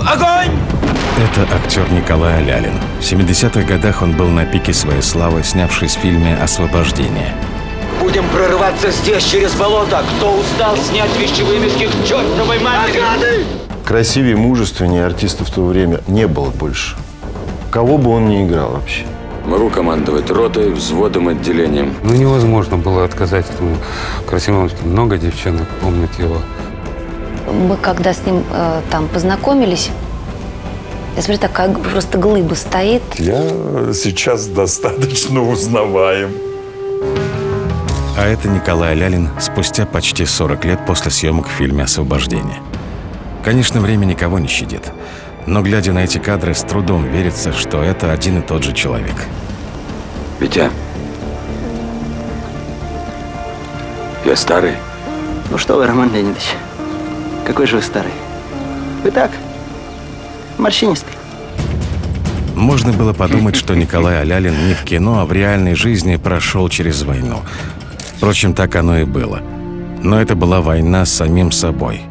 Огонь! Это актер Николай Алялин. В 70-х годах он был на пике своей славы, снявшись в фильме «Освобождение». Будем прорываться здесь, через болото. Кто устал снять вещевые мешки к чертовой матери? Красивее, мужественнее артистов в то время не было больше. Кого бы он ни играл вообще. Могу командовать ротой, взводом, отделением. Ну, невозможно было отказать этому красивому. Много девчонок помнят его. Мы когда с ним там познакомились, я смотрю, такая просто глыба стоит. Я сейчас достаточно узнаваем. А это Николай Алялин спустя почти 40 лет после съемок в фильме «Освобождение». Конечно, время никого не щадит. Но, глядя на эти кадры, с трудом верится, что это один и тот же человек. Витя, я старый? Ну что вы, Роман Леонидович, какой же вы старый? Вы так, морщинистый. Можно было подумать, что Николай Алялин не в кино, а в реальной жизни прошел через войну. Впрочем, так оно и было. Но это была война с самим собой.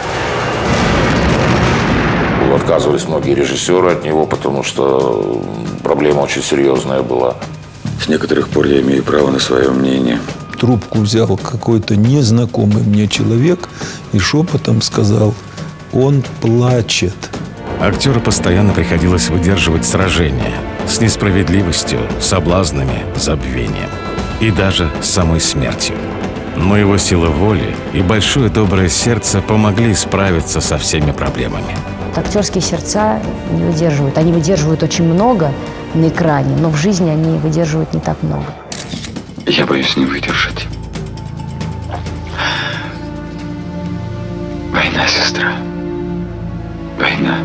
Отказывались многие режиссеры от него, потому что проблема очень серьезная была. С некоторых пор я имею право на свое мнение. Трубку взял какой-то незнакомый мне человек и шепотом сказал: «Он плачет». Актеру постоянно приходилось выдерживать сражения с несправедливостью, соблазнами, забвением и даже с самой смертью. Но его сила воли и большое доброе сердце помогли справиться со всеми проблемами. Актерские сердца не выдерживают. Они выдерживают очень много на экране, но в жизни они выдерживают не так много. Я боюсь не выдержать. Война, сестра. Война.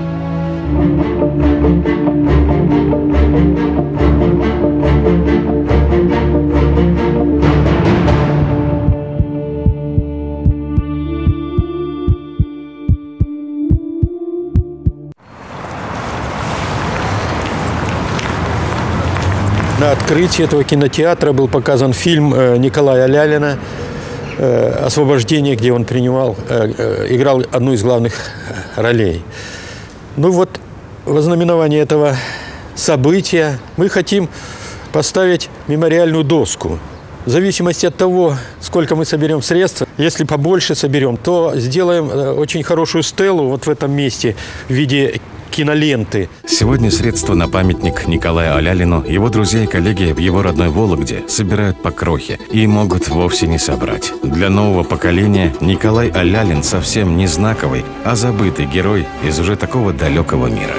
На открытии этого кинотеатра был показан фильм Николая Алялина «Освобождение», где он играл одну из главных ролей. Ну вот, во знаменование этого события мы хотим поставить мемориальную доску. В зависимости от того, сколько мы соберем средств, если побольше соберем, то сделаем очень хорошую стелу вот в этом месте в виде киноленты. Сегодня средства на памятник Николаю Алялину его друзья и коллеги в его родной Вологде собирают по крохе и могут вовсе не собрать. Для нового поколения Николай Алялин совсем не знаковый, а забытый герой из уже такого далекого мира.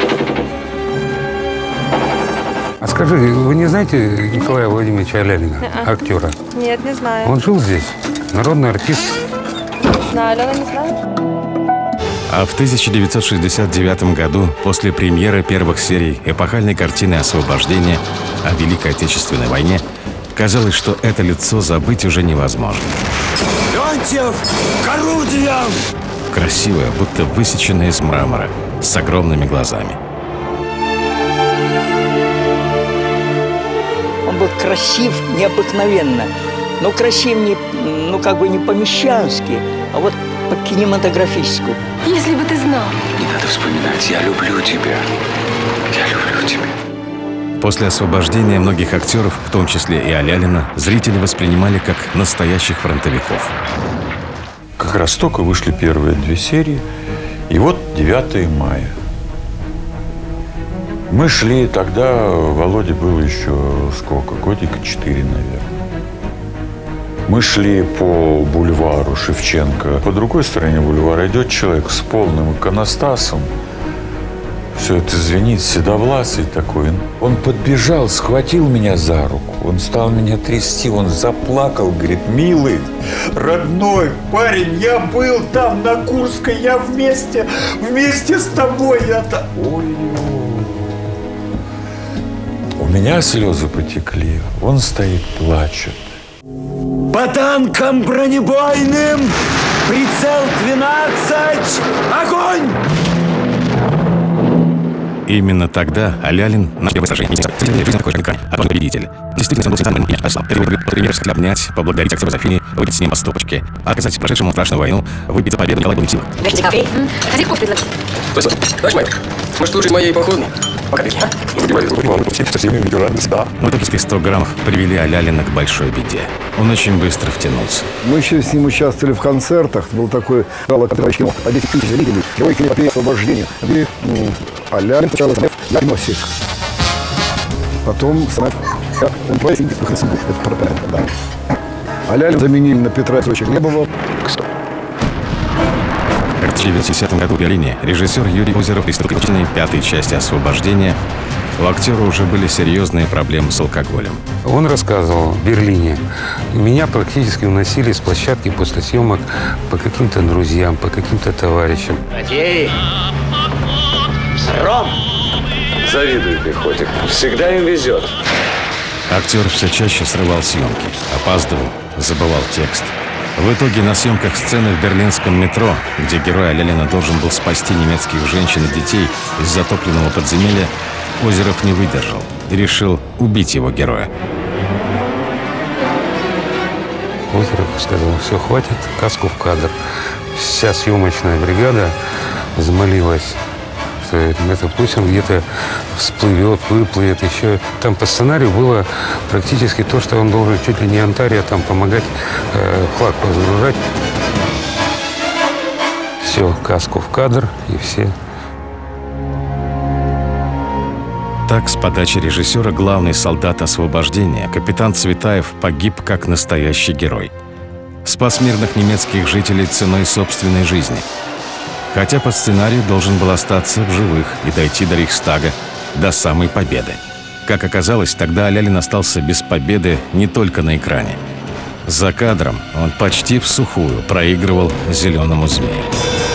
А скажи, вы не знаете Николая Владимировича Алялина, актера? Нет, не знаю. Он жил здесь? Народный артист? Знаю, Алена не знаю. А в 1969 году, после премьеры первых серий эпохальной картины «Освобождение» о Великой Отечественной войне, казалось, что это лицо забыть уже невозможно. Леонтьев, к орудиям! Красивое, будто высеченное из мрамора, с огромными глазами. Он был красив необыкновенно. Но красив не, не по-мещански, а вот по-кинематографическому. Если бы ты знал. Не надо вспоминать. Я люблю тебя. Я люблю тебя. После освобождения многих актеров, в том числе и Алялина, зрители воспринимали как настоящих фронтовиков. Как раз только вышли первые 2 серии. И вот 9 мая. Мы шли, тогда Володе было еще сколько? Годика 4, наверное. Мы шли по бульвару Шевченко. По другой стороне бульвара идет человек с полным иконостасом. Все это звенит, седовласый такой. Он подбежал, схватил меня за руку. Он стал меня трясти, он заплакал, говорит: «Милый, родной парень, я был там на Курской, я вместе с тобой». Ой, у меня слезы потекли. Он стоит, плачет. По танкам бронебойным! Прицел 12! Огонь! Именно тогда Алялин начал сражение. А он победитель. Действительно, он был самым примерски обнять, поблагодарить актера за фильм, выйти с ним по стопочке, оказать прошедшему страшную войну, выпить за победу Николаю Бунтилу. Хотите кофе предложить? Спасибо. Товарищ майор, может, лучше моей походной? Пока. Утопические 100 граммов привели Алялина к большой беде. Он очень быстро втянулся. Мы еще с ним участвовали в концертах. Был такой зал, который кино. По 10 тысяч зрителей. Герой киноэпопеи освобождения. И Алялин сначала замев «Ягносик». Потом сама Алялин заменили на Петра Петровича Глебова. В 1910 году в Берлине режиссер Юрий Озеров приступил к пятой части «Освобождения». У актера уже были серьезные проблемы с алкоголем. Он рассказывал в Берлине. Меня практически уносили с площадки после съемок по каким-то друзьям, по каким-то товарищам. Надей! Ром! Завидую пехоте. Всегда им везет. Актер все чаще срывал съемки, опаздывал, забывал текст. В итоге на съемках сцены в берлинском метро, где герой Алялина должен был спасти немецких женщин и детей из затопленного подземелья, Озеров не выдержал и решил убить его героя. Озеров сказал: все, хватит, каску в кадр. Вся съемочная бригада взмолилась, что это пусть он где-то всплывет, выплывет еще. Там по сценарию было практически то, что он должен чуть ли не Антария там помогать флаг разгружать. Все, каску в кадр и все. Так, с подачи режиссера главный солдат освобождения, капитан Цветаев, погиб как настоящий герой. Спас мирных немецких жителей ценой собственной жизни. Хотя по сценарию должен был остаться в живых и дойти до Рейхстага, до самой победы. Как оказалось, тогда Алялин остался без победы не только на экране. За кадром он почти всухую проигрывал «Зеленому змею».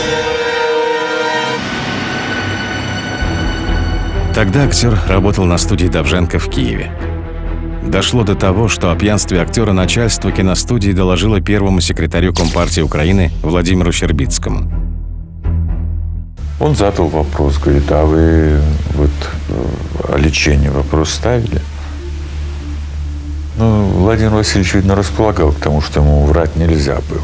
Тогда актер работал на студии Довженко в Киеве. Дошло до того, что о пьянстве актера начальство киностудии доложило первому секретарю Компартии Украины Владимиру Щербицкому. Он задал вопрос, говорит: а вы вот о лечении вопрос ставили? Ну, Владимир Васильевич, видно, располагал к тому, что ему врать нельзя было.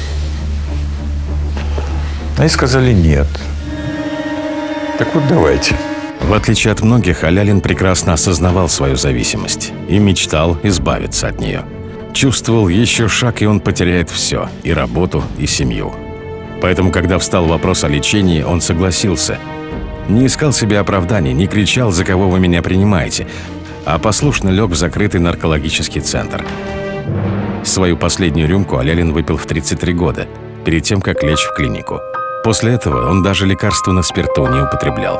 Они сказали нет. Так вот, давайте. В отличие от многих, Алялин прекрасно осознавал свою зависимость и мечтал избавиться от нее. Чувствовал, еще шаг, и он потеряет все – и работу, и семью. Поэтому, когда встал вопрос о лечении, он согласился. Не искал себе оправданий, не кричал: «За кого вы меня принимаете?», а послушно лег в закрытый наркологический центр. Свою последнюю рюмку Алялин выпил в 33 года, перед тем, как лечь в клинику. После этого он даже лекарства на спирту не употреблял.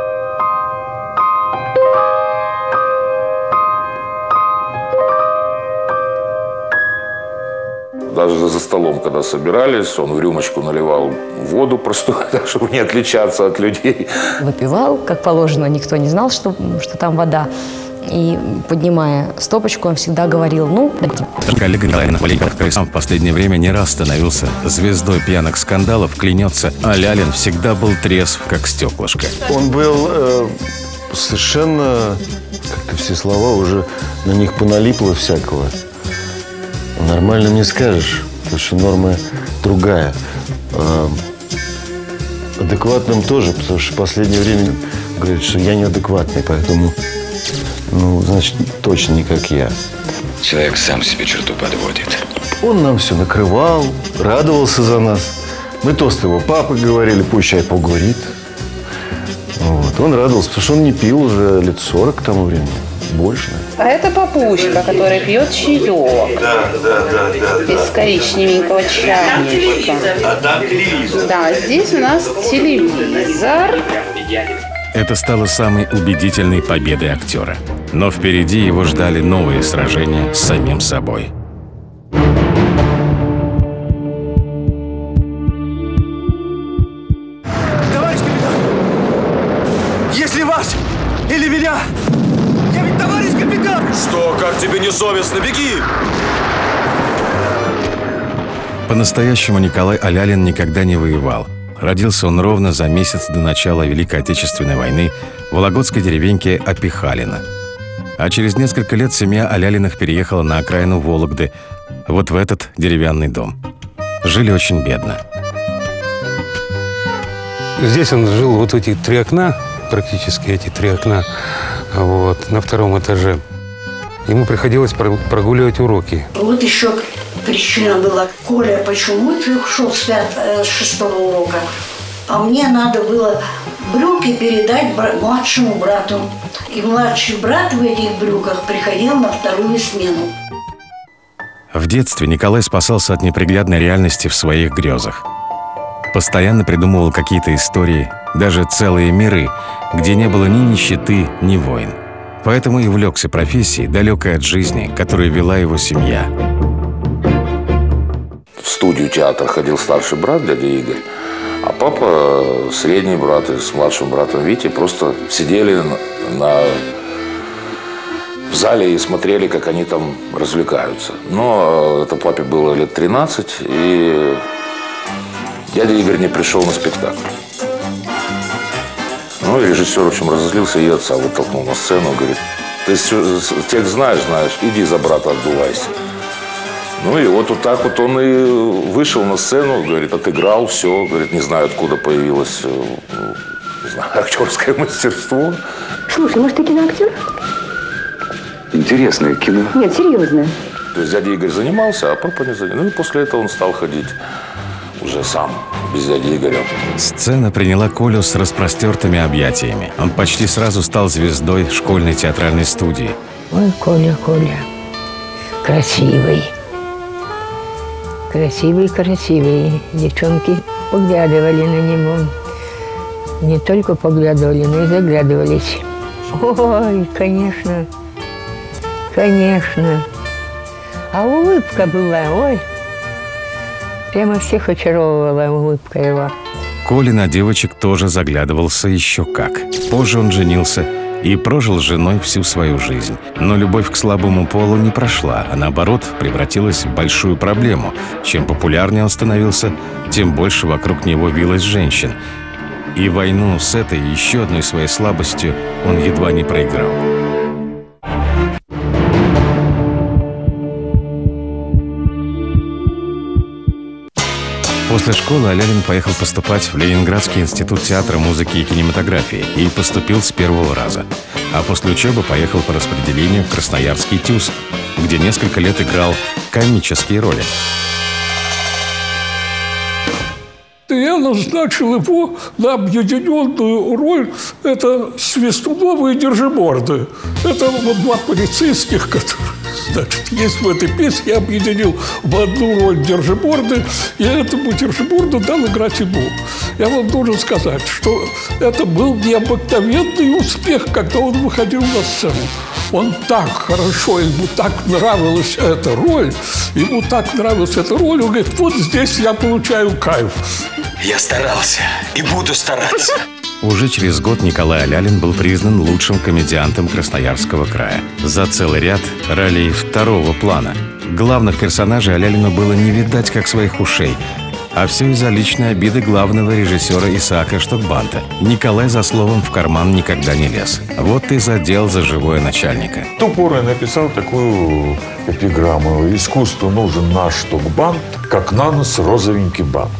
Даже за столом, когда собирались, он в рюмочку наливал воду простую, чтобы не отличаться от людей. Выпивал, как положено, никто не знал, что там вода. И, поднимая стопочку, он всегда говорил: ну... Коллега Николай Наполеонов, который сам в последнее время не раз становился звездой пьяных скандалов, клянется: Алялин всегда был трезв, как стеклышко. Он был совершенно, как-то все слова уже на них поналипло всякого. Нормально не скажешь, потому что норма другая. Адекватным тоже, потому что в последнее время говорят, что я неадекватный, поэтому, ну, значит, точно не как я. Человек сам себе черту подводит. Он нам все накрывал, радовался за нас. Мы тосты его папы говорили: пусть чай поговорит. Вот. Он радовался, потому что он не пил уже лет 40 к тому времени. Больше. А это папушка, который пьет чаек. Да. Из коричневенького чайничка. А там телевизор. Да, здесь у нас телевизор. Это стало самой убедительной победой актера. Но впереди его ждали новые сражения с самим собой. Товарищ капитан! Если вас или меня... Я ведь товарищ капитан! Что, как тебе не совестно? Беги! По-настоящему Николай Алялин никогда не воевал. Родился он ровно за месяц до начала Великой Отечественной войны в вологодской деревеньке Опихалино. А через несколько лет семья Алялиных переехала на окраину Вологды, вот в этот деревянный дом. Жили очень бедно. Здесь он жил вот эти 3 окна, практически эти 3 окна, вот, на 2-м этаже. Ему приходилось прогуливать уроки. Вот еще причина была. Коля, почему ты ушел с 6-го урока? А мне надо было брюки передать младшему брату. И младший брат в этих брюках приходил на 2-ю смену. В детстве Николай спасался от неприглядной реальности в своих грезах. Постоянно придумывал какие-то истории, даже целые миры, где не было ни нищеты, ни войн. Поэтому и увлекся профессией, далекой от жизни, которую вела его семья. В студию театра ходил старший брат, дядя Игорь, а папа, средний брат и с младшим братом Витей просто сидели в зале и смотрели, как они там развлекаются. Но это папе было лет 13, и дядя Игорь не пришел на спектакль. Ну, и режиссер, в общем, разозлился и отца вытолкнул на сцену. Говорит, ты текст знаешь, иди за брата отдувайся. Ну, и вот так вот он и вышел на сцену, говорит, отыграл все. Говорит, не знаю, откуда появилось, не знаю, актерское мастерство. Слушай, может, ты киноактер? Интересное кино. Нет, серьезно. То есть дядя Игорь занимался, а папа не занимался. Ну, и после этого он стал ходить уже сам, без дяди Игоря. Сцена приняла Колю с распростертыми объятиями. Он почти сразу стал звездой школьной театральной студии. Ой, Коля, красивый. Красивый. Девчонки поглядывали на него. Не только поглядывали, но и заглядывались. Ой, конечно. А улыбка была, ой. Прямо всех очаровывала улыбка его. Коля на девочек тоже заглядывался еще как. Позже он женился и прожил с женой всю свою жизнь. Но любовь к слабому полу не прошла, а наоборот превратилась в большую проблему. Чем популярнее он становился, тем больше вокруг него вилось женщин. И войну с этой еще одной своей слабостью он едва не проиграл. После школы Алялин поехал поступать в Ленинградский институт театра, музыки и кинематографии и поступил с 1-го раза. А после учебы поехал по распределению в Красноярский ТЮЗ, где несколько лет играл комические роли. Я назначил его на объединенную роль. Это Свистунова и Держиборды. Это вот 2 полицейских, которые, значит, есть в этой песне. Я объединил в одну роль Держиборды, и этому Держиборду дал играть ему. Я вам должен сказать, что это был необыкновенный успех, когда он выходил на сцену. Он так хорошо, ему так нравилась эта роль, он говорит, вот здесь я получаю кайф. Я старался и буду стараться. Уже через год Николай Алялин был признан лучшим комедиантом Красноярского края за целый ряд ролей 2-го плана. Главных персонажей Алялину было не видать как своих ушей. А все из-за личной обиды главного режиссера Исаака Штокбанта. Николай за словом в карман никогда не лез. Вот и задел за живое начальника. В ту пору я написал такую эпиграмму. Искусству нужен наш Штокбант, как на нос розовенький бант.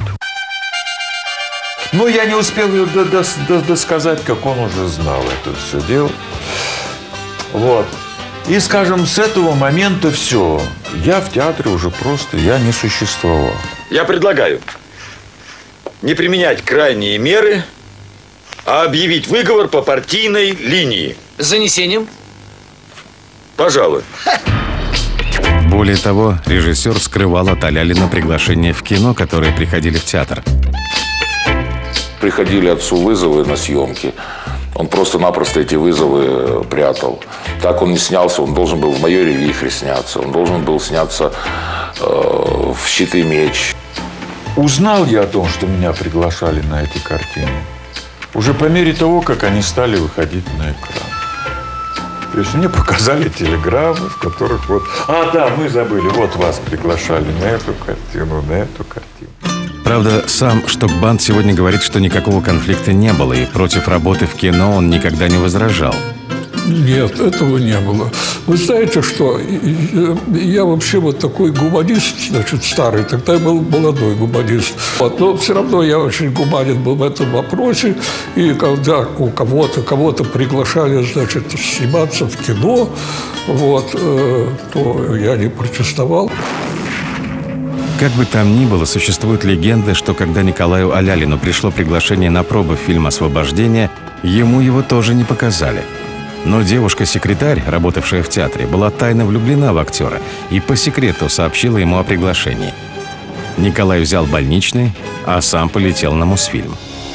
Но я не успел ее досказать, как он уже знал это все дело. Вот. И, скажем, с этого момента все. Я в театре уже просто, я не существовал. Я предлагаю не применять крайние меры, а объявить выговор по партийной линии. С занесением? Пожалуй. Более того, режиссер скрывал от Алялина приглашения в кино, которые приходили в театр. Приходили отцу вызовы на съемки. Он просто-напросто эти вызовы прятал. Так он не снялся, он должен был в «Майоре Вихре» сняться, он должен был сняться в «Щит и меч». Узнал я о том, что меня приглашали на эти картины, уже по мере того, как они стали выходить на экран. То есть мне показали телеграммы, в которых вот... А, да, мы забыли, вот вас приглашали на эту картину, на эту картину. Правда, сам Штокбанд сегодня говорит, что никакого конфликта не было, и против работы в кино он никогда не возражал. Нет, этого не было. Вы знаете, что я вообще вот такой гуманист, значит, старый, тогда я был молодой гуманист. Вот, но все равно я очень гуманен был в этом вопросе. И когда у кого-то приглашали, значит, сниматься в кино, вот, то я не протестовал. Как бы там ни было, существует легенда, что когда Николаю Алялину пришло приглашение на пробы фильма «Освобождение», ему его тоже не показали. Но девушка-секретарь, работавшая в театре, была тайно влюблена в актера и по секрету сообщила ему о приглашении. Николай взял больничный, а сам полетел на Мосфильм.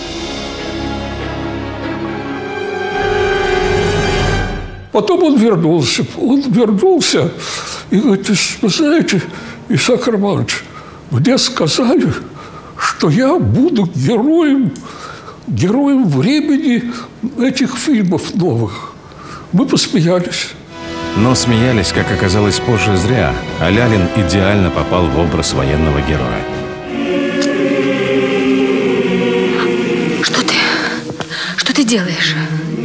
Потом он вернулся и говорит: вы знаете, Исаак Романович, мне сказали, что я буду героем времени этих фильмов новых. Мы посмеялись. Но смеялись, как оказалось позже, зря. Алялин идеально попал в образ военного героя. Что ты делаешь?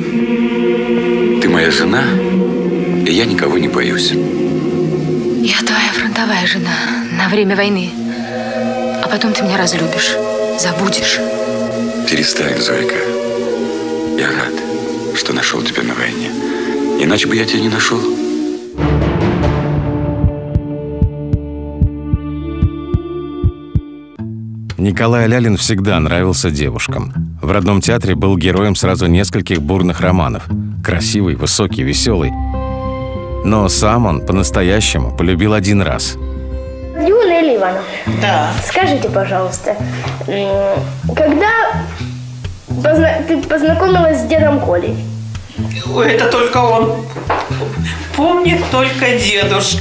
Ты моя жена, и я никого не боюсь. Я твоя фронтовая жена на время войны. А потом ты меня разлюбишь, забудешь. Перестань, Зойка. Я рад, что нашел тебя на войне. Иначе бы я тебя не нашел. Николай Алялин всегда нравился девушкам. В родном театре был героем сразу нескольких бурных романов. Красивый, высокий, веселый. Но сам он по-настоящему полюбил один раз. Нелли Ивановна, да. Скажите, пожалуйста, когда ты познакомилась с дедом Колей? Ой, это только он помнит, только дедушка.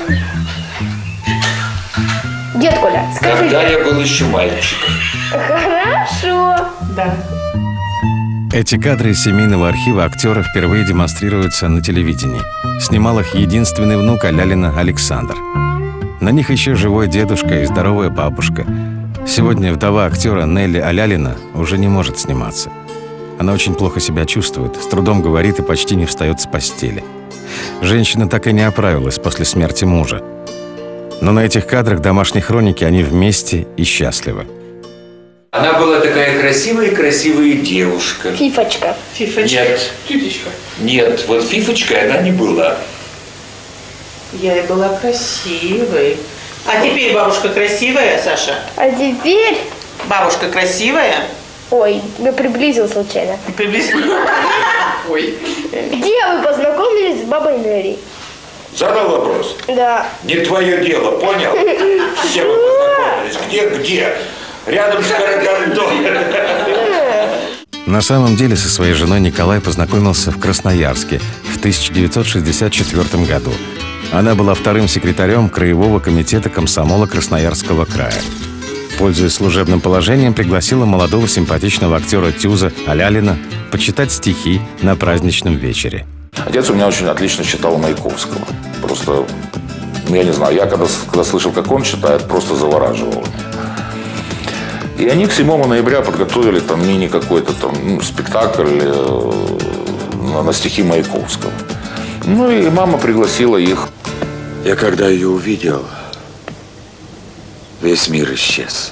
Дед Коля, скажи. Когда я был еще мальчиком. Хорошо. Да. Эти кадры из семейного архива актера впервые демонстрируются на телевидении. Снимал их единственный внук Алялина Александр. На них еще живой дедушка и здоровая бабушка. Сегодня вдова актера Нелли Алялина уже не может сниматься. Она очень плохо себя чувствует, с трудом говорит и почти не встает с постели. Женщина так и не оправилась после смерти мужа. Но на этих кадрах домашней хроники они вместе и счастливы. Она была такая красивая девушка. Фифочка. Нет. Фифочка. Нет, вот Фифочкой она не была. Я и была красивой. А теперь бабушка красивая, Саша? А теперь... Бабушка красивая? Ой, я приблизил случайно. Приблизил? Ой. Где вы познакомились с бабой Нелли? Задал вопрос? Да. Не твое дело, понял? Все вы познакомились. Где? Рядом с Карагандой. На самом деле со своей женой Николай познакомился в Красноярске в 1964 году. Она была вторым секретарем Краевого комитета комсомола Красноярского края. Пользуясь служебным положением, пригласила молодого симпатичного актера Тюза Алялина почитать стихи на праздничном вечере. Отец у меня очень отлично читал Маяковского. Просто, я не знаю, я когда слышал, как он читает, просто завораживал меня. И они к 7 ноября подготовили там мини какой-то там спектакль на стихи Маяковского. Ну и мама пригласила их. Я когда ее увидел, весь мир исчез.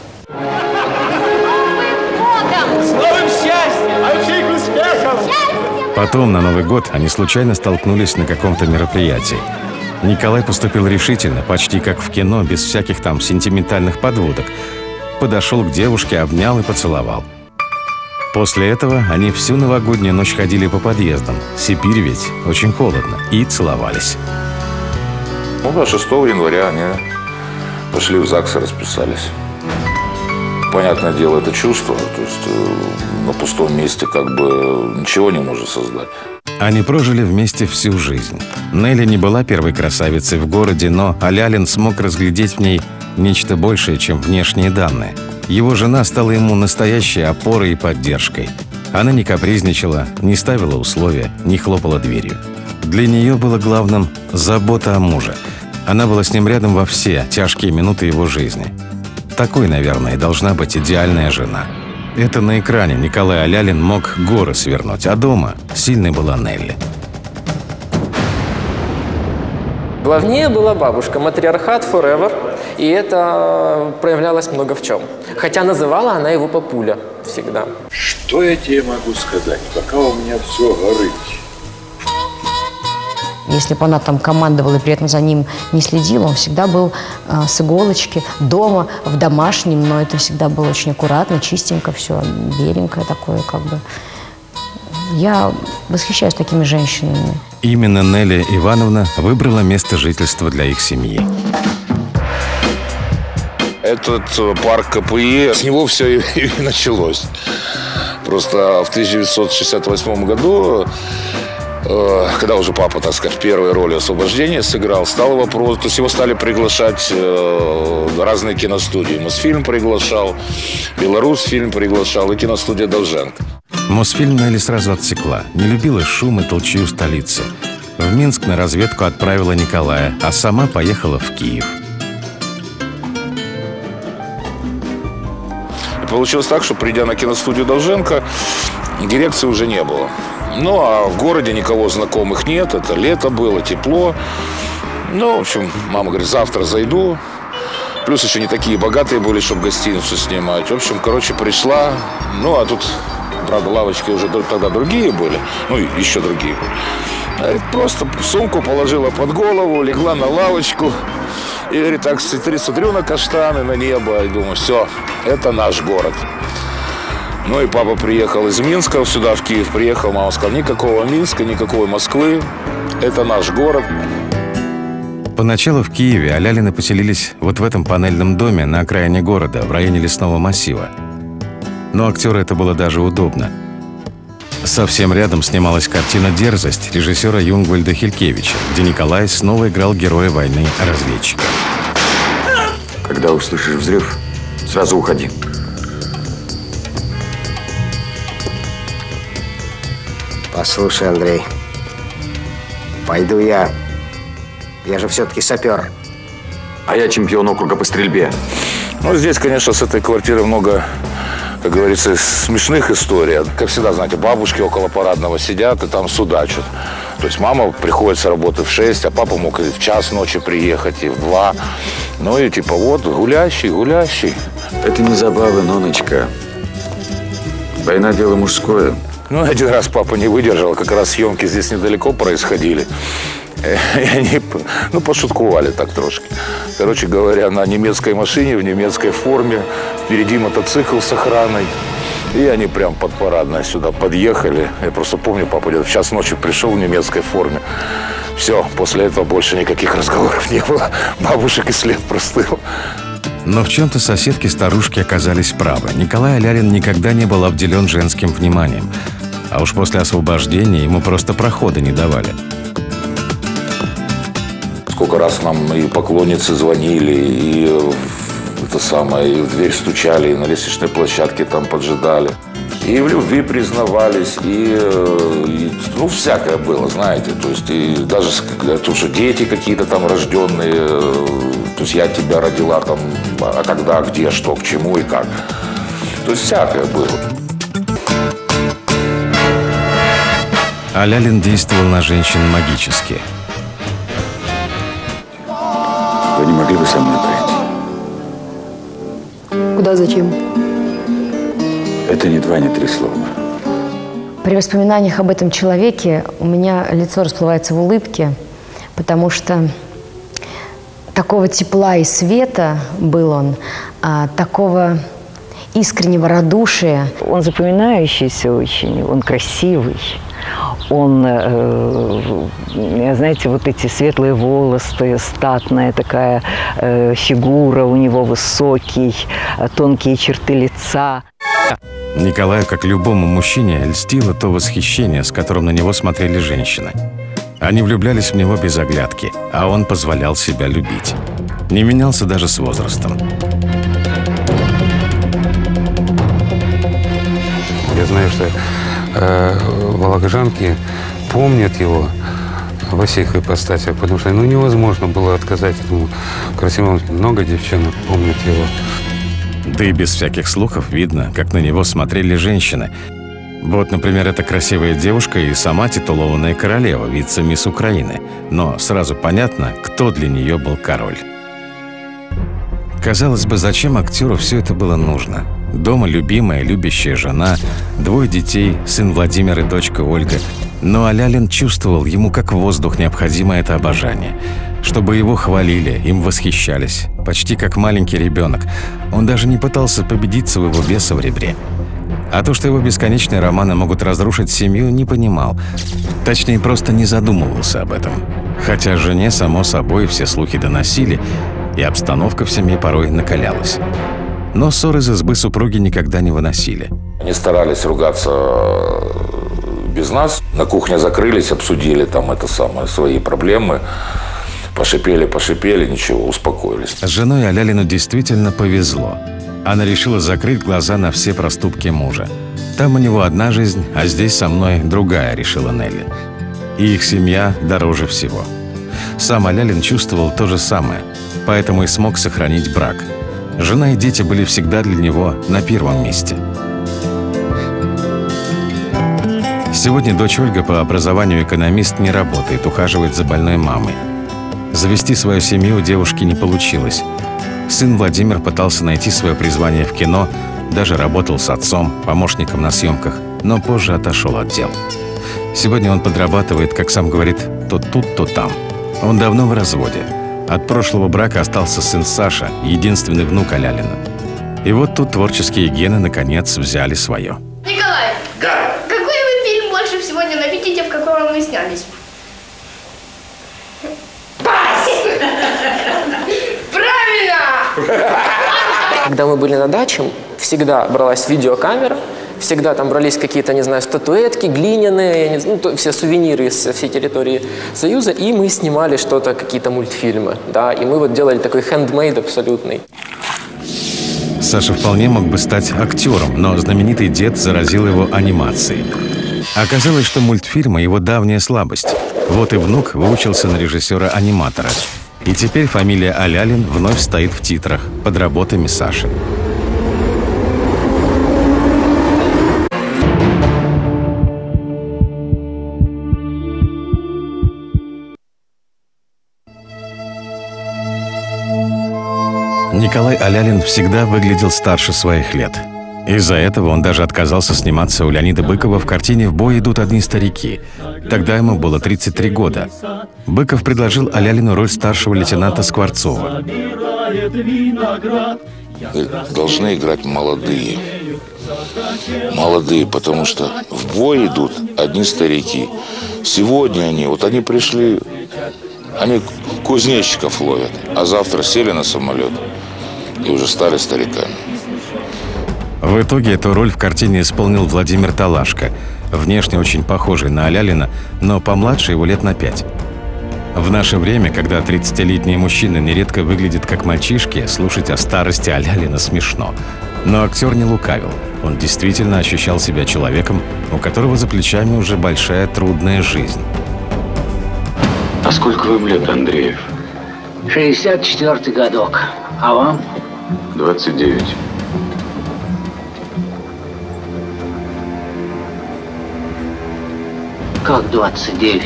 С новым счастьем! А всех успехов! Потом, на Новый год, они случайно столкнулись на каком-то мероприятии. Николай поступил решительно, почти как в кино, без всяких там сентиментальных подводок. Подошел к девушке, обнял и поцеловал. После этого они всю новогоднюю ночь ходили по подъездам. Сибирь ведь очень холодно. И целовались. Ну да, 6 января они пошли в ЗАГС и расписались. Понятное дело, это чувство. То есть на пустом месте как бы ничего не может создать. Они прожили вместе всю жизнь. Нелли не была первой красавицей в городе, но Алялин смог разглядеть в ней нечто большее, чем внешние данные. Его жена стала ему настоящей опорой и поддержкой. Она не капризничала, не ставила условия, не хлопала дверью. Для нее было главным забота о муже. Она была с ним рядом во все тяжкие минуты его жизни. Такой, наверное, должна быть идеальная жена. Это на экране Николай Алялин мог горы свернуть, а дома сильной была Нелли. Главнее была бабушка, матриархат forever, и это проявлялось много в чем. Хотя называла она его папуля всегда. Что я тебе могу сказать, пока у меня все горит? Если бы она там командовала и при этом за ним не следила, он всегда был с иголочки, дома, в домашнем, но это всегда было очень аккуратно, чистенько все, беленькое такое, как бы. Я восхищаюсь такими женщинами. Именно Нелли Ивановна выбрала место жительства для их семьи. Этот парк КПИ, с него все и началось. Просто в 1968 году, когда уже папа, так сказать, первой роли освобождения сыграл, стал вопрос, то есть его стали приглашать разные киностудии. Мосфильм приглашал, Беларусьфильм приглашал и киностудия Довженко. Мосфильм Нелли сразу отсекла. Не любила шум и толчью столицы. В Минск на разведку отправила Николая, а сама поехала в Киев. И получилось так, что придя на киностудию Довженко, дирекции уже не было. Ну, а в городе никого знакомых нет, это лето было, тепло. Ну, в общем, мама говорит, завтра зайду. Плюс еще не такие богатые были, чтобы гостиницу снимать. В общем, короче, пришла. Ну, а тут, правда, лавочки уже тогда другие были. Ну, еще другие были. Просто сумку положила под голову, легла на лавочку. И говорит, так, смотрю на каштаны, на небо. И думаю, все, это наш город. Ну и папа приехал из Минска сюда, в Киев приехал. Мама сказала, никакого Минска, никакой Москвы. Это наш город. Поначалу в Киеве Алялины поселились вот в этом панельном доме на окраине города, в районе лесного массива. Но актеру это было даже удобно. Совсем рядом снималась картина «Дерзость» режиссера Юнгвальда Хилькевича, где Николай снова играл героя войны разведчика. Когда услышишь взрыв, сразу уходи. Послушай, Андрей, пойду я. Я же все-таки сапер. А я чемпион округа по стрельбе. Ну, здесь, конечно, с этой квартиры много, как говорится, смешных историй. Как всегда, знаете, бабушки около парадного сидят и там судачат. То есть мама приходит с работы в 6, а папа мог и в час ночи приехать, и в 2. Ну и типа вот, гулящий, гулящий. Это не забавы, Ноночка. Война – дело мужское. Ну, один раз папа не выдержал, как раз съемки здесь недалеко происходили. И они, ну, пошуткували так трошки. Короче говоря, на немецкой машине, в немецкой форме, впереди мотоцикл с охраной. И они прям под парадной сюда подъехали. Я просто помню, папа где-то в час ночи пришел в немецкой форме. Все, после этого больше никаких разговоров не было. Бабушек и след простыл. Но в чем-то соседки-старушки оказались правы. Николай Алялин никогда не был обделен женским вниманием. А уж после освобождения ему просто прохода не давали. Сколько раз нам и поклонницы звонили, и это самое, и в дверь стучали, и на лестничной площадке там поджидали. И в любви признавались, и ну, всякое было, знаете. То есть, и даже тут же дети какие-то там рожденные, то есть я тебя родила там, а когда, где, что, к чему и как. То есть всякое было. Алялин действовал на женщин магически. Вы не могли бы со мной пройти? Куда, зачем? Это не 2, не 3 слова. При воспоминаниях об этом человеке у меня лицо расплывается в улыбке, потому что такого тепла и света был он, такого искреннего радушия. Он запоминающийся очень, он красивый. Он, знаете, вот эти светлые волосы, статная такая фигура у него, высокий, тонкие черты лица. Николаю, как любому мужчине, льстило то восхищение, с которым на него смотрели женщины. Они влюблялись в него без оглядки, а он позволял себя любить. Не менялся даже с возрастом. Я знаю, что волокожанки помнят его во всех ипостасях, потому что невозможно было отказать этому красивому. Много девчонок помнят его. Да и без всяких слухов видно, как на него смотрели женщины. Вот, например, эта красивая девушка и сама титулованная королева, вице-мисс Украины. Но сразу понятно, кто для нее был король. Казалось бы, зачем актеру все это было нужно? Дома любимая, любящая жена, 2 детей, сын Владимир и дочка Ольга. Но Алялин чувствовал, ему как воздух необходимо это обожание. Чтобы его хвалили, им восхищались. Почти как маленький ребенок. Он даже не пытался победить своего беса в ребре. А то, что его бесконечные романы могут разрушить семью, не понимал. Точнее, просто не задумывался об этом. Хотя жене, само собой, все слухи доносили, и обстановка в семье порой накалялась. Но ссор из избы супруги никогда не выносили. Они старались ругаться без нас. На кухне закрылись, обсудили там свои проблемы. Пошипели, ничего, успокоились. С женой Алялину действительно повезло. Она решила закрыть глаза на все проступки мужа. Там у него одна жизнь, а здесь со мной другая, решила Нелли. И их семья дороже всего. Сам Алялин чувствовал то же самое, поэтому и смог сохранить брак. Жена и дети были всегда для него на первом месте. Сегодня дочь Ольга по образованию экономист не работает, ухаживает за больной мамой. Завести свою семью у девушки не получилось. Сын Владимир пытался найти свое призвание в кино, даже работал с отцом, помощником на съемках, но позже отошел от дел. Сегодня он подрабатывает, как сам говорит, то тут, то там. Он давно в разводе. От прошлого брака остался сын Саша, единственный внук Алялина. И вот тут творческие гены, наконец, взяли свое. Николай, да. Какой вы фильм больше всего ненавидите, в котором вы снялись? Правильно! Когда мы были на даче, всегда бралась видеокамера, всегда там брались какие-то, не знаю, статуэтки, глиняные, все сувениры с всей территории Союза, и мы снимали что-то, какие-то мультфильмы, да, и мы вот делали такой хендмейд абсолютный. Саша вполне мог бы стать актером, но знаменитый дед заразил его анимацией. Оказалось, что мультфильмы – его давняя слабость. Вот и внук выучился на режиссера-аниматора. И теперь фамилия Алялин вновь стоит в титрах под работами Саши. Николай Алялин всегда выглядел старше своих лет. Из-за этого он даже отказался сниматься у Леонида Быкова в картине «В бой идут одни старики». Тогда ему было 33 года. Быков предложил Алялину роль старшего лейтенанта Скворцова. Должны играть молодые. Молодые, потому что в бой идут одни старики. Сегодня они пришли, они кузнечиков ловят, а завтра сели на самолет и уже стали стариками. В итоге эту роль в картине исполнил Владимир Талашко, внешне очень похожий на Алялина, но помладше его лет на 5. В наше время, когда 30-летние мужчины нередко выглядят как мальчишки, слушать о старости Алялина смешно. Но актер не лукавил. Он действительно ощущал себя человеком, у которого за плечами уже большая трудная жизнь. А сколько вам лет, Андреев? 64-й годок. А вам? 29. Как 29?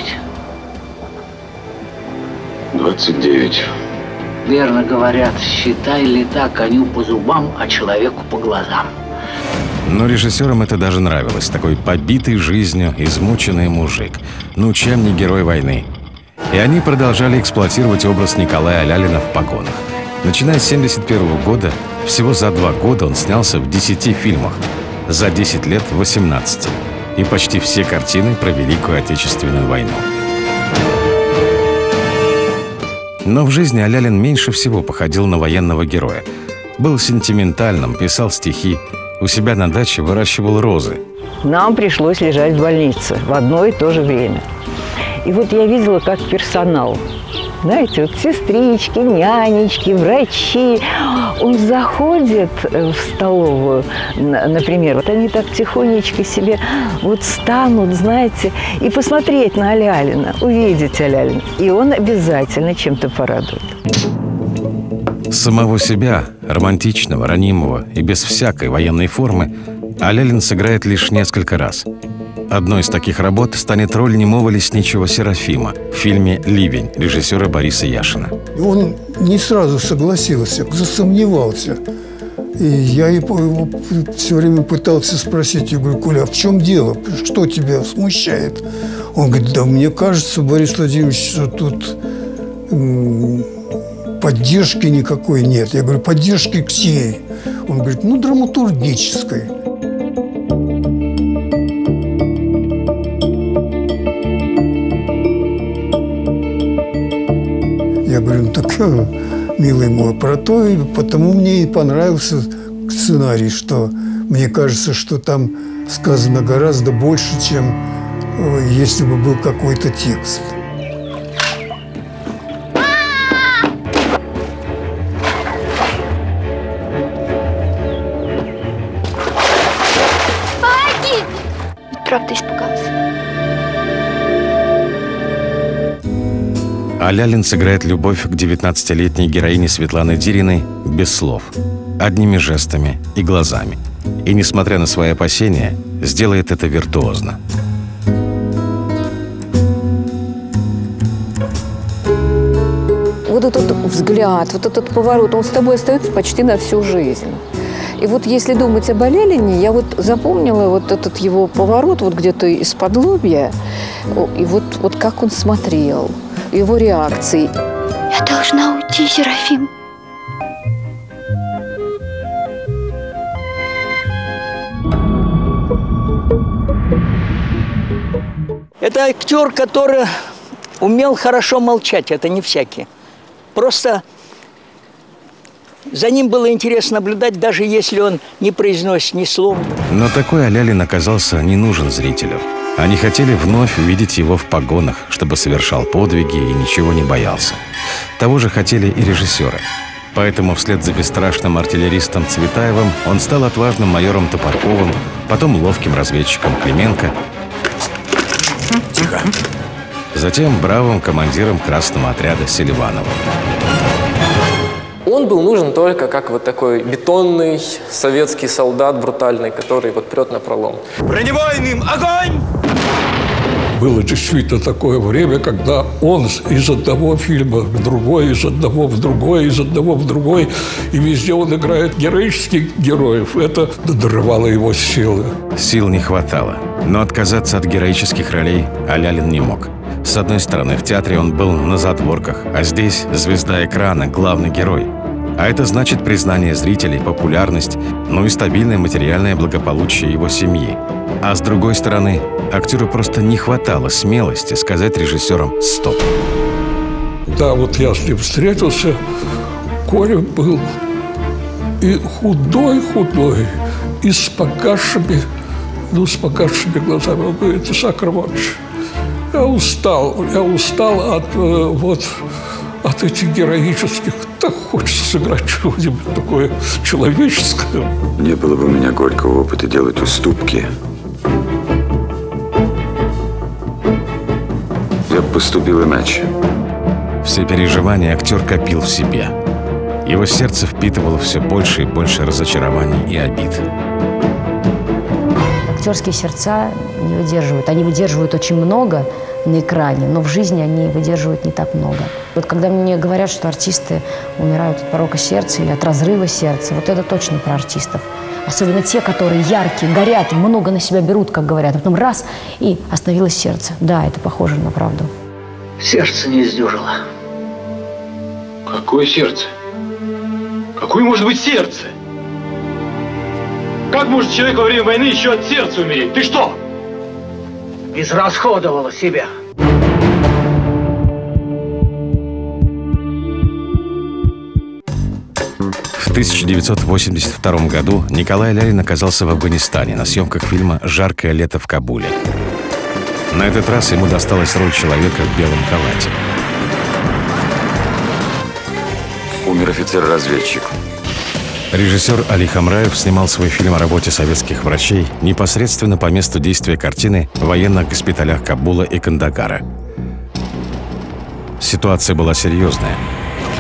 29. Верно говорят, считай лета коню по зубам, а человеку по глазам. Но режиссерам это даже нравилось. Такой побитый жизнью, измученный мужик. Ну, чем не герой войны? И они продолжали эксплуатировать образ Николая Алялина в погонах. Начиная с 1971 года, всего за 2 года он снялся в 10 фильмах. За 10 лет – 18. И почти все картины про Великую Отечественную войну. Но в жизни Алялин меньше всего походил на военного героя. Был сентиментальным, писал стихи, у себя на даче выращивал розы. Нам пришлось лежать в больнице в одно и то же время. И вот я видела, как персонал, знаете, вот сестрички, нянечки, врачи, он заходит в столовую, например, вот они так тихонечко себе вот станут, знаете, и посмотреть на Алялина, увидеть Алялина, и он обязательно чем-то порадует. Самого себя, романтичного, ранимого и без всякой военной формы, Алялин сыграет лишь несколько раз. Одной из таких работ станет роль немого лесничего Серафима в фильме «Ливень» режиссера Бориса Яшина. Он не сразу согласился, засомневался. И я его все время пытался спросить, я говорю: Коля, а в чем дело? Что тебя смущает? Он говорит: да мне кажется, Борис Владимирович, что тут поддержки никакой нет. Я говорю: поддержки чьей? Он говорит: ну, драматургической. Я говорю: ну так, милый мой, про то, и потому мне и понравился сценарий, что мне кажется, что там сказано гораздо больше, чем если бы был какой-то текст. Помоги! Правда испугался. Алялин сыграет любовь к 19-летней героине Светланы Дириной без слов, одними жестами и глазами. И, несмотря на свои опасения, сделает это виртуозно. Вот этот взгляд, вот этот поворот, он с тобой остается почти на всю жизнь. И вот если думать об Аляliне, я вот запомнила вот этот его поворот вот где-то из-под лобья, и вот как он смотрел, его реакции. Я должна уйти, Серафим. Это актер, который умел хорошо молчать, это не всякий. Просто за ним было интересно наблюдать, даже если он не произносит ни слова. Но такой Алялин оказался не нужен зрителю. Они хотели вновь увидеть его в погонах, чтобы совершал подвиги и ничего не боялся. Того же хотели и режиссеры. Поэтому вслед за бесстрашным артиллеристом Цветаевым он стал отважным майором Топорковым, потом ловким разведчиком Клименко, Тихо. затем бравым командиром красного отряда Селивановым. Он был нужен только как вот такой бетонный советский солдат брутальный, который вот прет напролом. Бронебойным огонь! Было действительно такое время, когда он из одного фильма в другой, из одного в другой, из одного в другой, и везде он играет героических героев. Это надрывало его силы. Сил не хватало, но отказаться от героических ролей Алялин не мог. С одной стороны, в театре он был на задворках, а здесь звезда экрана, главный герой. А это значит признание зрителей, популярность, ну и стабильное материальное благополучие его семьи. А с другой стороны, актеру просто не хватало смелости сказать режиссерам «стоп». Да, вот я с ним встретился, Коля был и худой, и с погасшими глазами. Он говорит: Исаак Романович, я устал от этих героических. Так хочется сыграть чего-нибудь такое человеческое. Не было бы у меня горького опыта делать уступки. Я бы поступил иначе. Все переживания актер копил в себе. Его сердце впитывало все больше и больше разочарований и обид. Актерские сердца не выдерживают. Они выдерживают очень много на экране, но в жизни они выдерживают не так много. Вот когда мне говорят, что артисты умирают от порока сердца или от разрыва сердца, вот это точно про артистов. Особенно те, которые яркие, горят, много на себя берут, как говорят, а потом раз – и остановилось сердце. Да, это похоже на правду. Сердце не издюжило. Какое сердце? Какое может быть сердце? Как может человек во время войны еще от сердца умереть? Ты что? Израсходовало себя. В 1982 году Николай Алялин оказался в Афганистане на съемках фильма «Жаркое лето в Кабуле». На этот раз ему досталась роль человека в белом халате. Умер офицер-разведчик. Режиссер Али Хамраев снимал свой фильм о работе советских врачей непосредственно по месту действия картины в военных госпиталях Кабула и Кандагара. Ситуация была серьезная.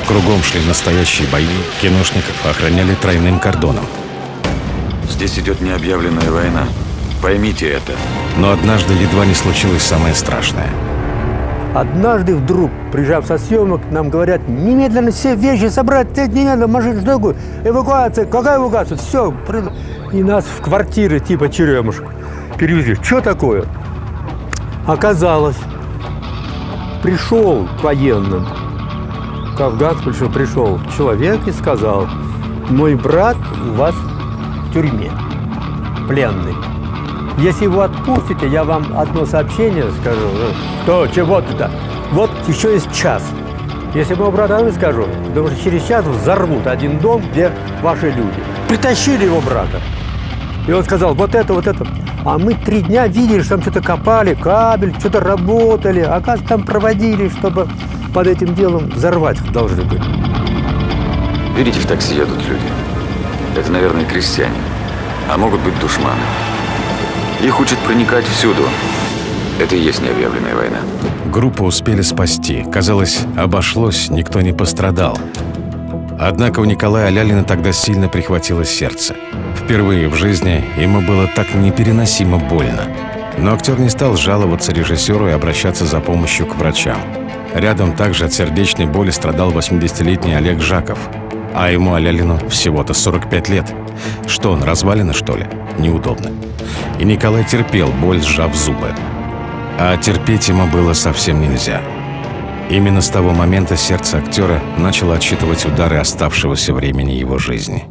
кругом шли настоящие бои, киношников охраняли тройным кордоном. Здесь идет необъявленная война. Поймите это. Но однажды едва не случилось самое страшное. Однажды вдруг, приезжав со съемок, нам говорят: немедленно все вещи собрать, немедленно машину, что такое? Эвакуация, какая эвакуация? Все. И нас в квартиры типа черемушек перевезли. Что такое? Оказалось, пришел к военным, к афганцам пришел человек и сказал: мой брат у вас в тюрьме, пленный. Если его отпустите, я вам одно сообщение скажу. Что, чего-то? Вот еще есть час. Если моего брата не скажу, потому что через час взорвут один дом, где ваши люди. Притащили его брата. И он сказал: вот это, вот это. А мы 3 дня видели, что там что-то копали, кабель, что-то работали. Оказывается, там проводили, чтобы под этим делом взорвать должны были. Видите, в такси едут люди. Это, наверное, крестьяне. А могут быть душманы. Их учат проникать всюду. Это и есть необъявленная война. Группу успели спасти. Казалось, обошлось, никто не пострадал. Однако у Николая Лялина тогда сильно прихватило сердце. Впервые в жизни ему было так непереносимо больно. Но актер не стал жаловаться режиссеру и обращаться за помощью к врачам. Рядом также от сердечной боли страдал 80-летний Олег Жаков. А ему, Лялину, всего-то 45 лет. Что он, развалина, что ли? Неудобно. И Николай терпел боль, сжав зубы. А терпеть ему было совсем нельзя. Именно с того момента сердце актера начало отсчитывать удары оставшегося времени его жизни.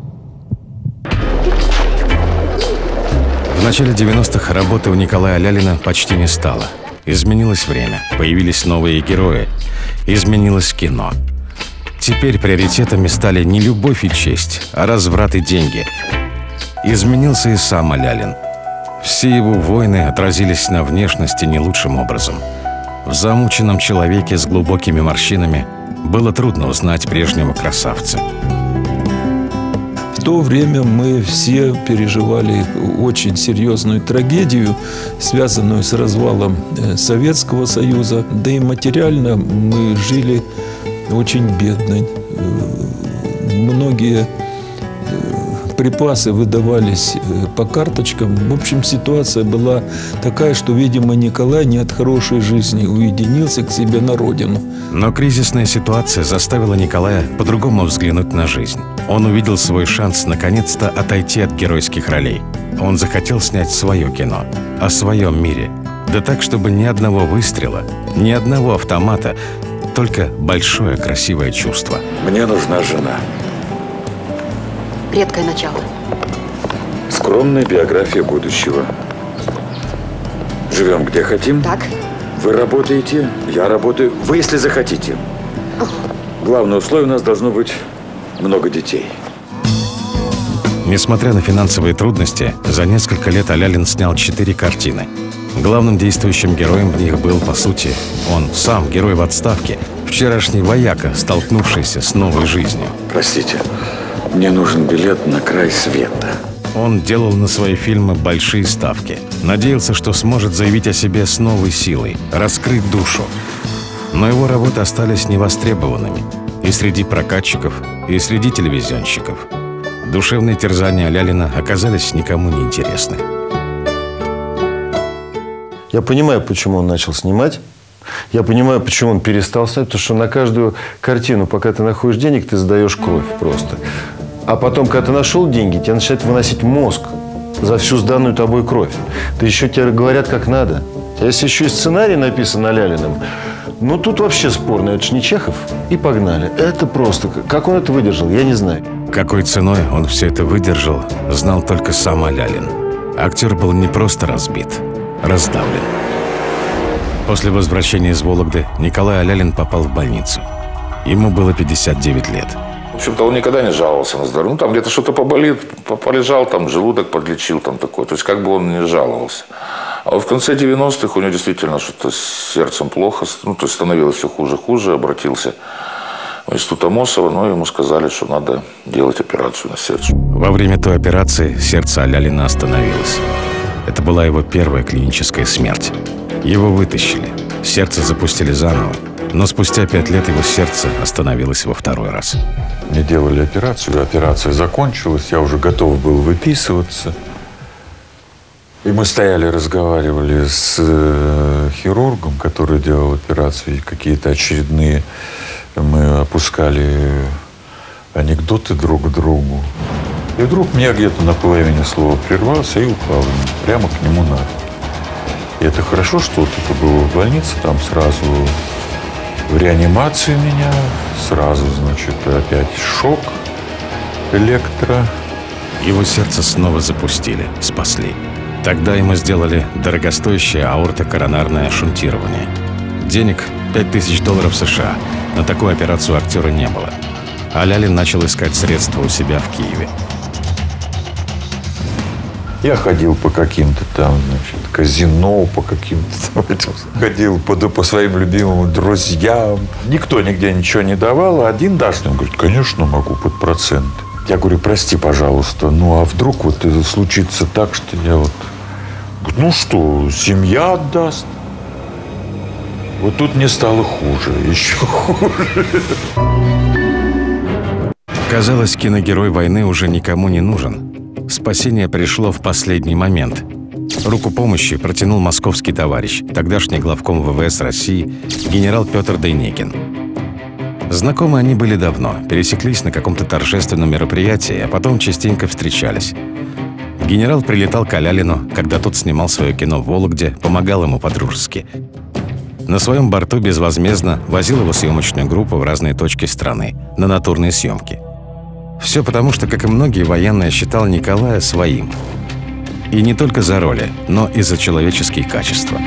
В начале 90-х работы у Николая Лялина почти не стало. Изменилось время, появились новые герои, изменилось кино. Теперь приоритетами стали не любовь и честь, а разврат и деньги. Изменился и сам Лялин. Все его войны отразились на внешности не лучшим образом. В замученном человеке с глубокими морщинами было трудно узнать прежнего красавца. В то время мы все переживали очень серьезную трагедию, связанную с развалом Советского Союза. Да и материально мы жили очень бедно. Многие припасы выдавались по карточкам. В общем, ситуация была такая, что, видимо, Николай не от хорошей жизни уединился к себе на родину. Но кризисная ситуация заставила Николая по-другому взглянуть на жизнь. Он увидел свой шанс наконец-то отойти от геройских ролей. Он захотел снять свое кино, о своем мире. Да так, чтобы ни одного выстрела, ни одного автомата, только большое красивое чувство. Мне нужна жена. Редкое начало. Скромная биография будущего. Живем где хотим. Так. Вы работаете, я работаю. Вы, если захотите. Главное условие у нас должно быть много детей. Несмотря на финансовые трудности, за несколько лет Лялин снял 4 картины. Главным действующим героем в них был, по сути, он сам, герой в отставке, вчерашний вояка, столкнувшийся с новой жизнью. Простите, мне нужен билет на край света. Он делал на свои фильмы большие ставки. Надеялся, что сможет заявить о себе с новой силой, раскрыть душу. Но его работы остались невостребованными. И среди прокатчиков, и среди телевизионщиков. Душевные терзания Лялина оказались никому не интересны. Я понимаю, почему он начал снимать. Я понимаю, почему он перестал снимать. Потому что на каждую картину, пока ты находишь денег, ты сдаешь кровь просто. А потом, когда ты нашел деньги, тебе начинает выносить мозг за всю сданную тобой кровь. Да еще тебе говорят, как надо. А если еще и сценарий написан Лялиным, ну тут вообще спорно. Это же не Чехов. И погнали. Это просто. Как он это выдержал, я не знаю. Какой ценой он все это выдержал, знал только сам Лялин. Актер был не просто разбит, раздавлен. После возвращения из Вологды Николай Лялин попал в больницу. Ему было 59 лет. В общем-то, он никогда не жаловался на здоровье. Ну, там где-то что-то поболит, полежал, там желудок подлечил, там такое. То есть, как бы он не жаловался. А вот в конце 90-х у него действительно что-то с сердцем плохо. Ну, то есть, становилось все хуже и хуже. Обратился в институт Амосова, но ему сказали, что надо делать операцию на сердце. Во время той операции сердце Лялина остановилось. Это была его первая клиническая смерть. Его вытащили, сердце запустили заново. Но спустя 5 лет его сердце остановилось во второй раз. Мне делали операцию, операция закончилась, я уже готов был выписываться. И мы стояли, разговаривали с хирургом, который делал операцию, и какие-то очередные мы опускали анекдоты друг к другу. И вдруг меня где-то на половине слова прервался и упал прямо к нему на руку. И это хорошо, что вот это было в больнице, там сразу в реанимации меня, сразу, значит, опять шок, электро. Его сердце снова запустили, спасли. Тогда ему сделали дорогостоящее аортокоронарное шунтирование. Денег $5000 США. На такую операцию у актера не было. А Лялин начал искать средства у себя в Киеве. Я ходил по каким-то там, значит, казино, по каким-то там, ходил по своим любимым друзьям. Никто нигде ничего не давал. А один даст, он говорит, конечно, могу под процент. Я говорю, прости, пожалуйста, ну а вдруг вот это случится так, что я вот... Ну что, семья отдаст? Вот тут мне стало хуже, еще хуже. Казалось, киногерой войны уже никому не нужен. Спасение пришло в последний момент. Руку помощи протянул московский товарищ, тогдашний главком ВВС России, генерал Петр Дейнекин. Знакомы они были давно, пересеклись на каком-то торжественном мероприятии, а потом частенько встречались. Генерал прилетал к Лялину, когда тот снимал свое кино в Вологде, помогал ему по-дружески. На своем борту безвозмездно возил его съемочную группу в разные точки страны, на натурные съемки. Все потому, что, как и многие, военные считал Николая своим. И не только за роли, но и за человеческие качества.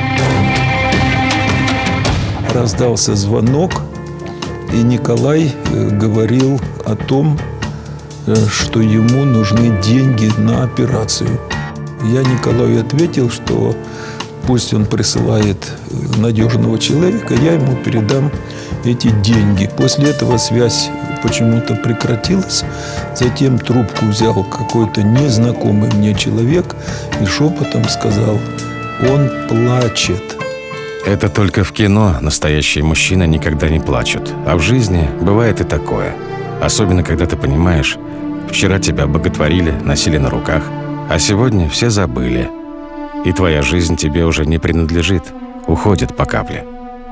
Раздался звонок, и Николай говорил о том, что ему нужны деньги на операцию. Я Николаю ответил, что пусть он присылает надежного человека, я ему передам эти деньги. После этого связь почему-то прекратилась. Затем трубку взял какой-то незнакомый мне человек и шепотом сказал, он плачет. Это только в кино настоящие мужчины никогда не плачут. А в жизни бывает и такое. Особенно, когда ты понимаешь, вчера тебя боготворили, носили на руках, а сегодня все забыли. И твоя жизнь тебе уже не принадлежит, уходит по капле.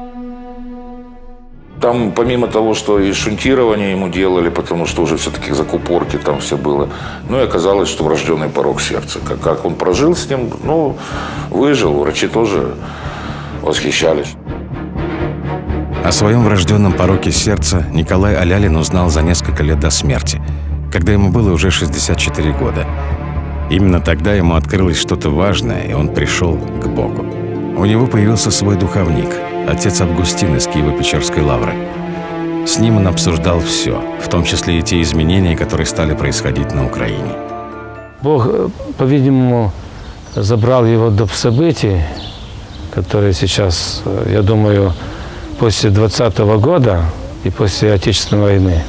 Там, помимо того, что и шунтирование ему делали, потому что уже все-таки закупорки там все было, ну и оказалось, что врожденный порок сердца. Как он прожил с ним, ну, выжил, врачи тоже восхищались. О своем врожденном пороке сердца Николай Лялин узнал за несколько лет до смерти, когда ему было уже 64 года. Именно тогда ему открылось что-то важное, и он пришел к Богу. У него появился свой духовник, отец Августин из Киево-Печерской лавры. С ним он обсуждал все, в том числе и те изменения, которые стали происходить на Украине. Бог, по-видимому, забрал его до событий, которые сейчас, я думаю, после 20-го года и после Отечественной войны.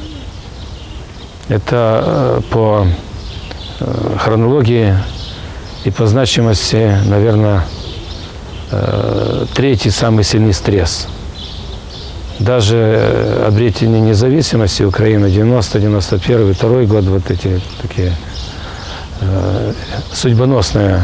Это по хронологии и по значимости, наверное, третий самый сильный стресс. Даже обретение независимости Украины 90-91, 2 год, вот эти такие судьбоносные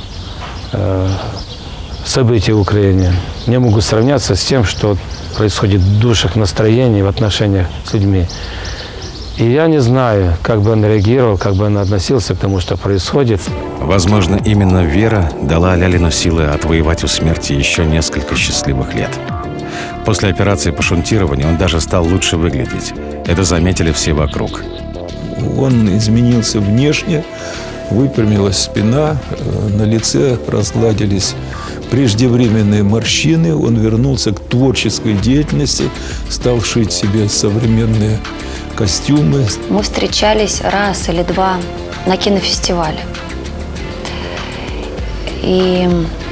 события в Украине не могут сравняться с тем, что происходит в душах, настроениях, в отношениях с людьми. И я не знаю, как бы он реагировал, как бы он относился к тому, что происходит. Возможно, именно вера дала Лялину силы отвоевать у смерти еще несколько счастливых лет. После операции по шунтированию он даже стал лучше выглядеть. Это заметили все вокруг. Он изменился внешне, выпрямилась спина, на лице разгладились преждевременные морщины. Он вернулся к творческой деятельности, стал шить себе современные костюмы. Мы встречались раз или два на кинофестивале. И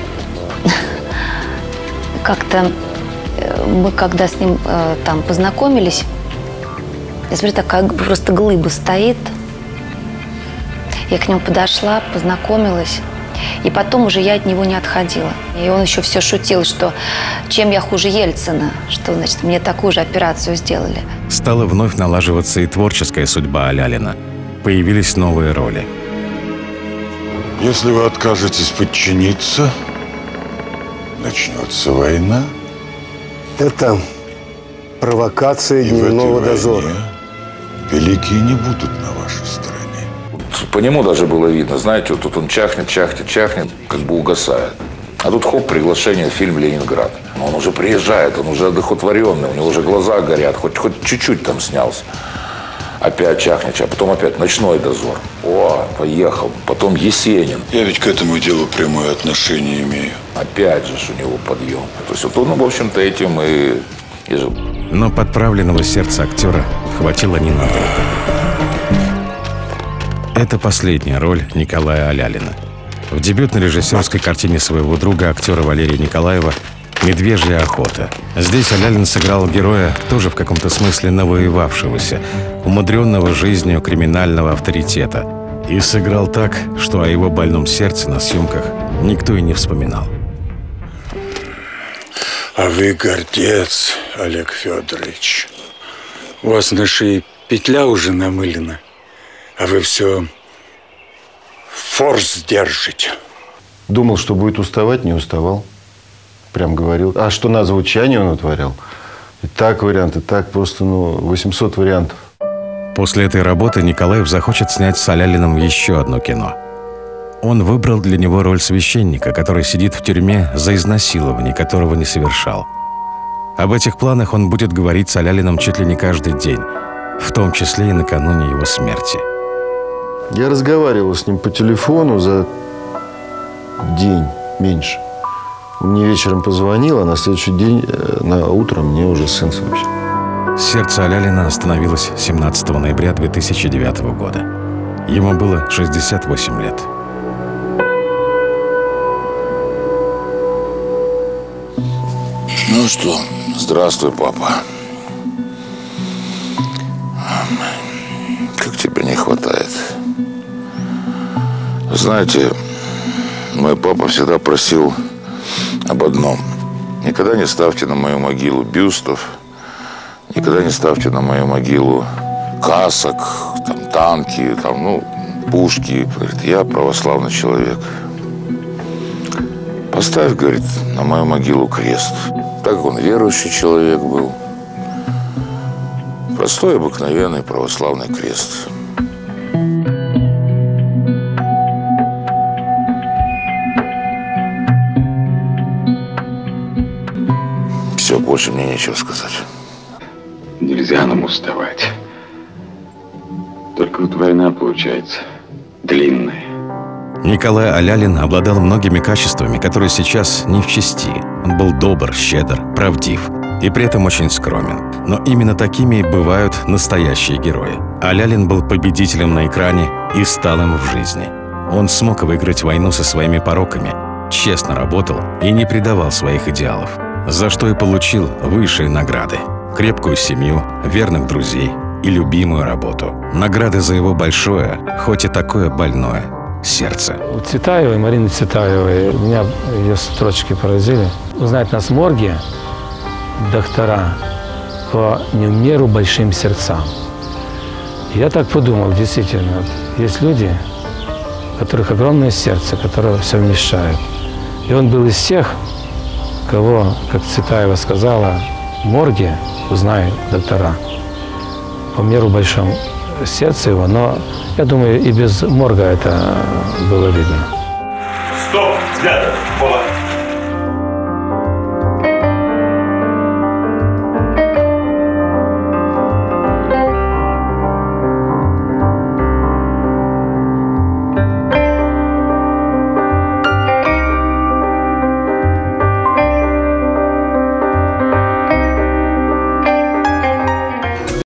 как-то мы, когда с ним там познакомились, я смотрю, такая просто глыба стоит. Я к нему подошла, познакомилась. И потом уже я от него не отходила. И он еще все шутил, что чем я хуже Ельцина, что, значит, мне такую же операцию сделали. Стала вновь налаживаться и творческая судьба Алялина. Появились новые роли. Если вы откажетесь подчиниться, начнется война. Это провокация и дневного дозора. Великие не будут на вашей стороне. По нему даже было видно, знаете, вот тут он чахнет, как бы угасает. А тут хоп, приглашение в фильм «Ленинград». Он уже приезжает, он уже одухотворенный, у него уже глаза горят, хоть чуть-чуть там снялся. Опять чахнет, а потом опять «Ночной дозор». О, поехал. Потом «Есенин». Я ведь к этому делу прямое отношение имею. Опять же у него подъем. То есть вот он, в общем-то, этим и жил. Но подправленного сердца актера хватило ненадолго. Это последняя роль Николая Алялина. В дебютной режиссерской картине своего друга, актера Валерия Николаева, «Медвежья охота». Здесь Алялин сыграл героя, тоже в каком-то смысле навоевавшегося, умудренного жизнью криминального авторитета. И сыграл так, что о его больном сердце на съемках никто и не вспоминал. А вы гордец, Олег Федорович. У вас на шее петля уже намылена, а вы все форс держите. Думал, что будет уставать, не уставал. Прям говорил. А что на звучание он утворял? И так варианты, так просто, 800 вариантов. После этой работы Николаев захочет снять с Алялиным еще одно кино. Он выбрал для него роль священника, который сидит в тюрьме за изнасилование, которого не совершал. Об этих планах он будет говорить с Алялиным чуть ли не каждый день, в том числе и накануне его смерти. Я разговаривал с ним по телефону за день, меньше. Он мне вечером позвонил, а на следующий день, на утро, мне уже сын сообщил. Сердце Алялина остановилось 17 ноября 2009 года. Ему было 68 лет. Ну что, здравствуй, папа. Как тебе не хватает? Знаете, мой папа всегда просил об одном. Никогда не ставьте на мою могилу бюстов, никогда не ставьте на мою могилу касок, танки, пушки. Говорит, я православный человек. Поставь, говорит, на мою могилу крест. Так как он верующий человек был. Простой, обыкновенный православный крест. Все, больше мне нечего сказать. Нельзя нам уставать. Только вот война получается длинная. Николай Алялин обладал многими качествами, которые сейчас не в чести. Он был добр, щедр, правдив и при этом очень скромен. Но именно такими и бывают настоящие герои. Алялин был победителем на экране и стал им в жизни. Он смог выиграть войну со своими пороками, честно работал и не предавал своих идеалов, за что и получил высшие награды: крепкую семью, верных друзей и любимую работу. Награды за его большое, хоть и такое больное, сердце. У Цветаевой, Марины Цветаевой, меня ее строчки поразили. Узнать нас в морге доктора по не в меру большим сердцам. Я так подумал, действительно, есть люди, у которых огромное сердце, которое все вмещает. И он был из тех, кого, как Цветаева сказала, в морге узнают доктора по меру большому сердце его, но я думаю, и без морга это было видно. Стоп! Взято! Повар!